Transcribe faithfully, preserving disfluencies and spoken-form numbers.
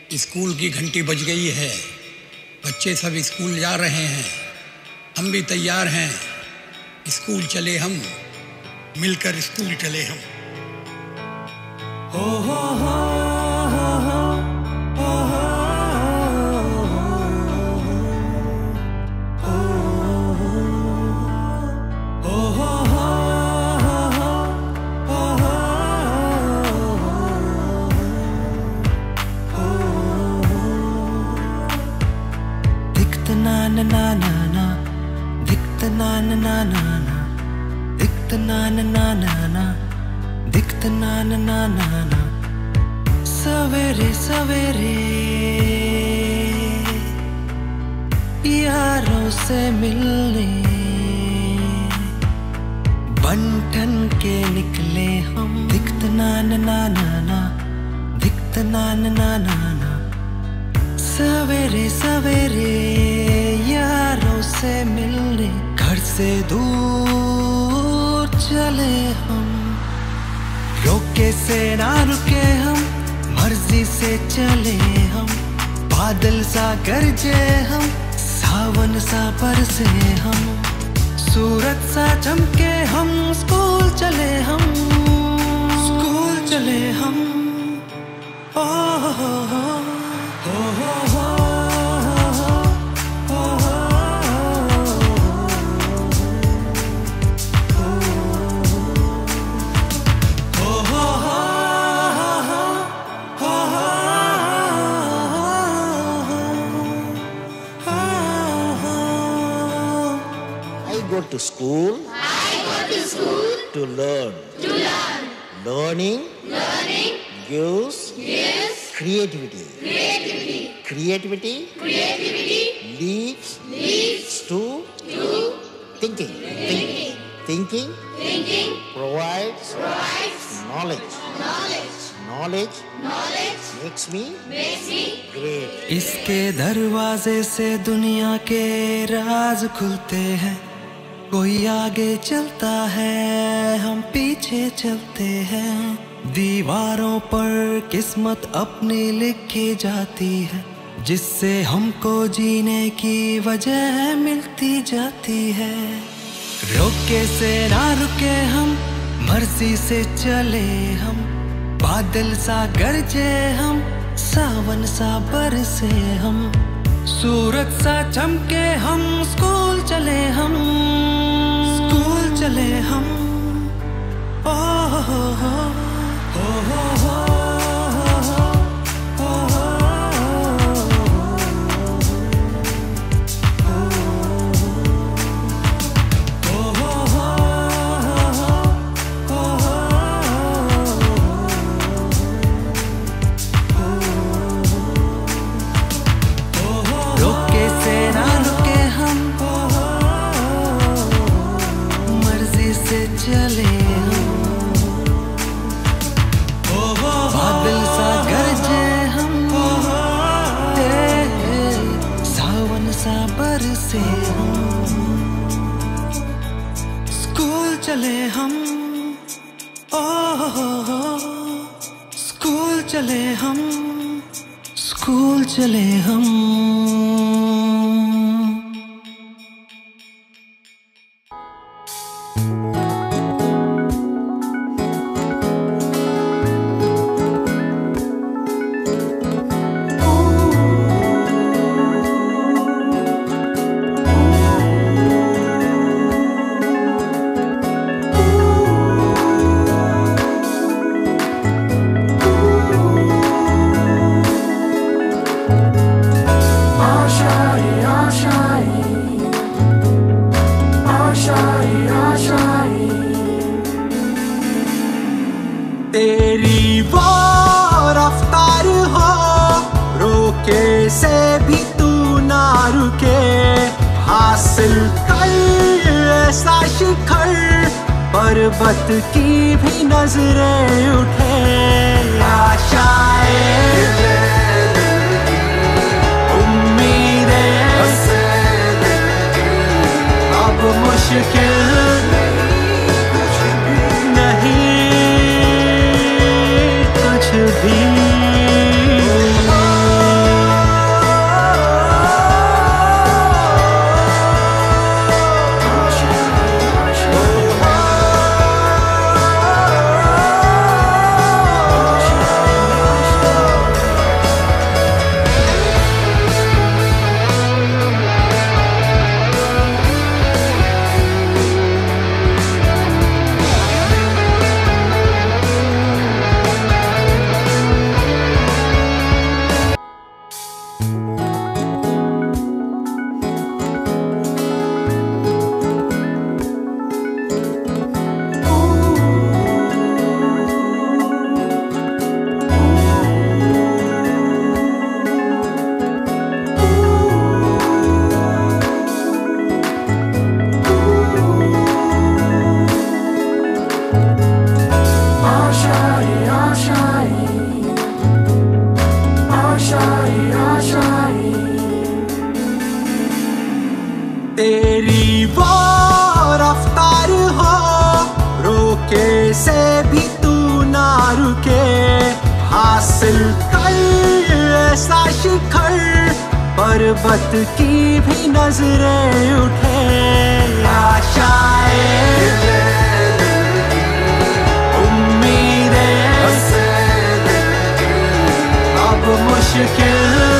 School की घंटी बज गई है, बच्चे सब स्कूल जा रहे हैं, हम भी तैयार हैं। स्कूल चले हम, मिलकर स्कूल चले हम। हो हो हो हो हो हो na na na na na, दिखता ना ना ना ना ना, दिखता ना ना ना ना ना, दिखता ना ना ना ना ना। सवेरे सवेरे यारों से मिलने बंठन के निकले हम। दिखता ना ना ना ना ना, दिखता ना ना ना ना ना। सवेरे सवेरे यारों से मिलने घर से दूर चले हम। रोके से ना रुके हम, मर्जी से चले हम। बादल सा गरजे हम, सावन सा बरसे हम। सूरज सा चमके हम, स्कूल चले हम, स्कूल चले हम। ओ हो हो हो हो हो to school. I go to school to learn. To learn. Learning. Learning gives. gives creativity. Creativity. Creativity. Creativity leads. leads to. to thinking. thinking. Thinking. Thinking provides. provides knowledge. knowledge. Knowledge. Knowledge makes me. makes me great. इसके दरवाजे से दुनिया के राज खुलते हैं। कोई आगे चलता है, हम पीछे चलते हैं। दीवारों पर किस्मत अपनी लिखी जाती है, जिससे हमको जीने की वजह मिलती जाती है। रोके से ना रुके हम, मर्जी से चले हम। बादल सा गरजे हम, सावन सा बरसे हम। सूरज सा चमके हम, स्कूल चले हम, स्कूल चले हम। ओ हो हो हो हो हो हो चले हम। बादल सा गरजे हम, सावन सा बरसे हम। स्कूल चले हम, ओ हो हो। स्कूल चले हम, स्कूल चले हम। तेरी वो रफ्तार हो, रोके से भी तू ना रुके। हासिल कर ऐसा शिखर, पर्वत की भी नजरें उठे। आशाएं उम्मीदें अब मुश्किल भी। आशाएं आशाएं तेरी वो रफ्तार हो रोके से भी तू ना रुके हासिल कर ऐसा शिखर पर्वत की भी नजरें उठे आशाएं उम्मीदें अब मुश्किल